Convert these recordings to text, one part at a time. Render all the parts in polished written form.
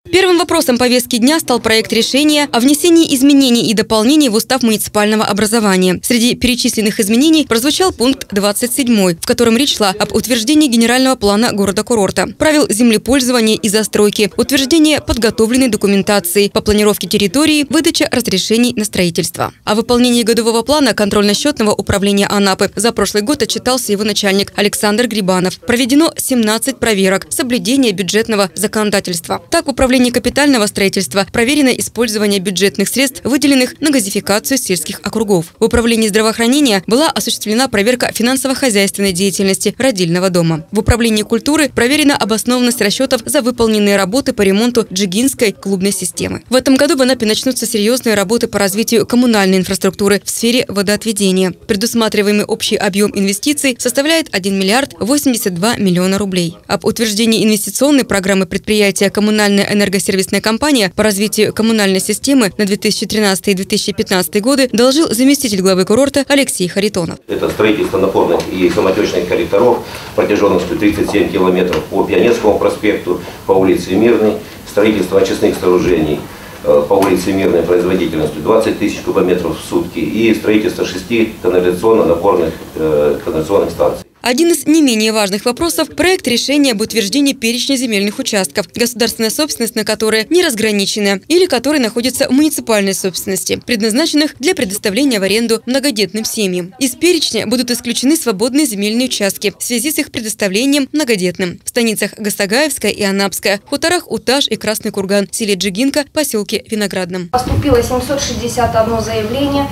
Первым вопросом повестки дня стал проект решения о внесении изменений и дополнений в устав муниципального образования. Среди перечисленных изменений прозвучал пункт 27, в котором речь шла об утверждении генерального плана города-курорта, правил землепользования и застройки, утверждение подготовленной документации по планировке территории, выдача разрешений на строительство. О выполнении годового плана контрольно-счетного управления Анапы за прошлый год отчитался его начальник Александр Грибанов. Проведено 17 проверок соблюдения бюджетного законодательства. Так, в управлении капитального строительства проверено использование бюджетных средств, выделенных на газификацию сельских округов. В управлении здравоохранения была осуществлена проверка финансово-хозяйственной деятельности родильного дома. В управлении культуры проверена обоснованность расчетов за выполненные работы по ремонту Джигинской клубной системы. В этом году в Анапе начнутся серьезные работы по развитию коммунальной инфраструктуры в сфере водоотведения. Предусматриваемый общий объем инвестиций составляет 1 миллиард 82 миллиона рублей. Об утверждении инвестиционной программы предприятия «Коммунальная энергосервисная компания» по развитию коммунальной системы на 2013 и 2015 годы доложил заместитель главы курорта Алексей Харитонов. Это строительство напорных и самотечных коллекторов протяженностью 37 километров по Пионерскому проспекту, по улице Мирной, строительство очистных сооружений по улице Мирной производительностью 20 тысяч кубометров в сутки и строительство 6 канализационно-напорных канализационных станций. Один из не менее важных вопросов – проект решения об утверждении перечня земельных участков, государственная собственность на которые не разграничена или которые находятся в муниципальной собственности, предназначенных для предоставления в аренду многодетным семьям. Из перечня будут исключены свободные земельные участки в связи с их предоставлением многодетным в станицах Гастагаевская и Анапская, в хуторах Утаж и Красный Курган, в селе Джигинка, поселке Виноградном. Поступило 761 заявление,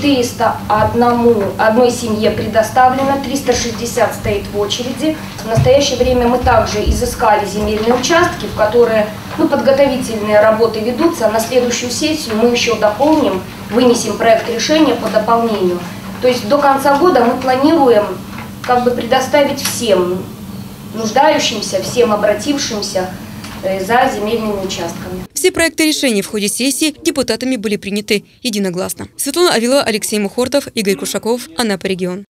401 семье предоставлено, 360 стоит в очереди. В настоящее время мы также изыскали земельные участки, в которые подготовительные работы ведутся. На следующую сессию мы еще дополним, вынесем проект решения по дополнению. То есть до конца года мы планируем предоставить всем нуждающимся, всем обратившимся за земельными участками. Все проекты решений в ходе сессии депутатами были приняты единогласно. Светлана Авилова, Алексей Мухортов, Игорь Кушаков, Анапа регион.